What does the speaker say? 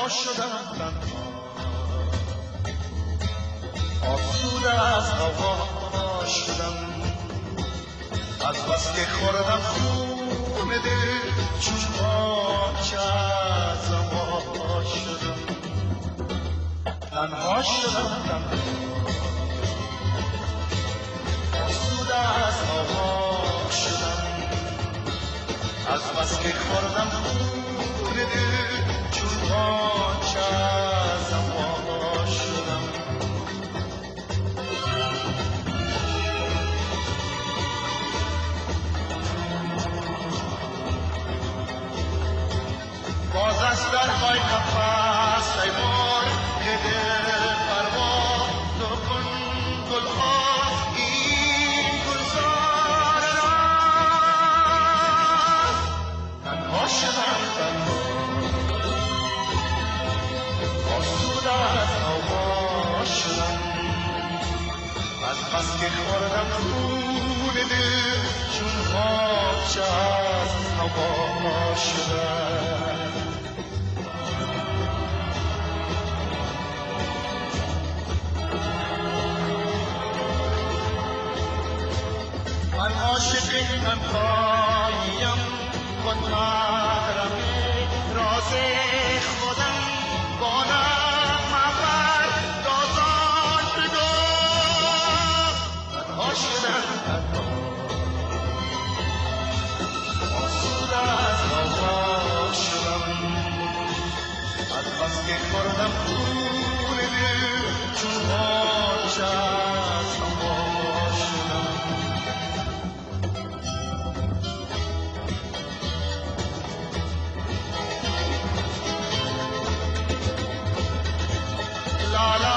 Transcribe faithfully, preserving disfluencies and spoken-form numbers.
تنها شدم تنها آسوده از هوا شدم از بس که خوردم خون دل چون پاچه از هوا شدم تنها شدم تنها آسوده از هوا شدم از بس که خوردم خون دل چون پاچه از هوا شدم باز از در های نفس ایوان که دل پروا نکن گلها این گلزار راز تنها شدم تنها آسوده از هوا شدم از بس که خوردم خون دل چون پاچه از هوا شدم من عاشق تنهاییم خود محرم راز خودم با نغمه‌آور دازان بگو تنها شدم تنها آسوده از هوا شدم از بس که خوردم خون دل چون پاچه از هوا شدم la la